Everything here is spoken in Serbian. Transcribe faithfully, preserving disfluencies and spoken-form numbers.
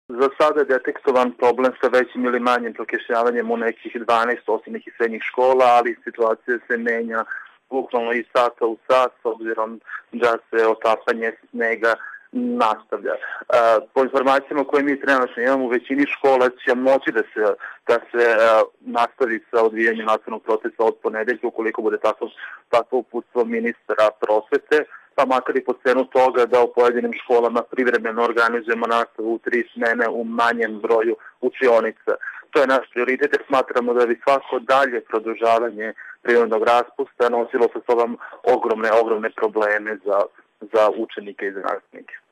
Za sada je detektovan problem sa većim ili manjim prokišnjavanjem u nekih dvanaest osnovnih i srednjih škola, ali situacija se menja bukvalno iz sata u sat, s obzirom da se otapanje snega nastavlja. Po informacijama koje mi trenutno imamo, u većini škola će moći da se, da se nastavi sa odvijanjem nastavnog procesa od ponedeljka, ukoliko bude tako, tako uputstvo ministra prosvete, pa makar i po cenu toga da u pojedinim školama privremeno organizujemo nastavu u tri smene u manjem broju učionica. To je naš prioritet, jer smatramo da bi svako dalje produžavanje prirodnog raspusta nosilo sa sobom ogromne, ogromne probleme za, za učenike i za nastavnike.